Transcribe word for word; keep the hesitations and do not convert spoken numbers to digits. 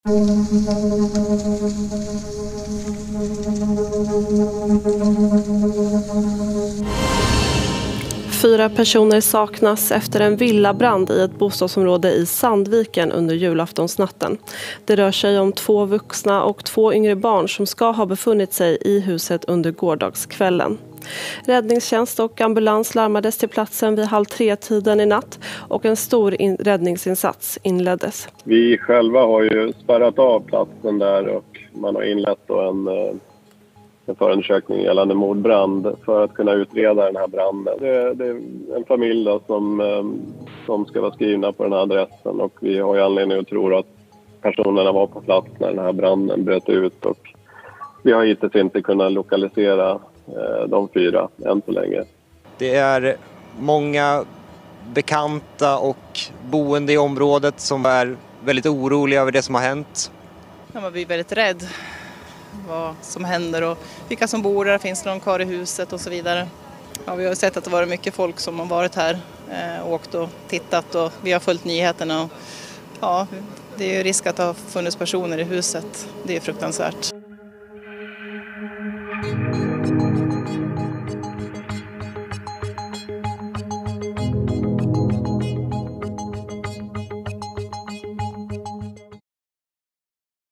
Fyra personer saknas efter en villabrand i ett bostadsområde i Sandviken under julaftonsnatten. Det rör sig om två vuxna och två yngre barn som ska ha befunnit sig i huset under gårdagskvällen. Räddningstjänst och ambulans larmades till platsen vid halv tre-tiden i natt och en stor in- räddningsinsats inleddes. Vi själva har ju spärrat av platsen där och man har inlett då en, en förundersökning gällande mordbrand för att kunna utreda den här branden. Det, det är en familj då som, som ska vara skrivna på den här adressen och vi har ju anledning att tro att personerna var på plats när den här branden bröt ut och vi har hittills inte kunnat lokalisera de fyra än så länge. Det är många bekanta och boende i området som är väldigt oroliga över det som har hänt. Ja, man blir väldigt rädd vad som händer och vilka som bor där, finns det någon kvar i huset och så vidare. Ja, vi har sett att det varit mycket folk som har varit här, eh, åkt och tittat och vi har följt nyheterna. Och, ja, det är ju risk att det har funnits personer i huset. Det är fruktansvärt.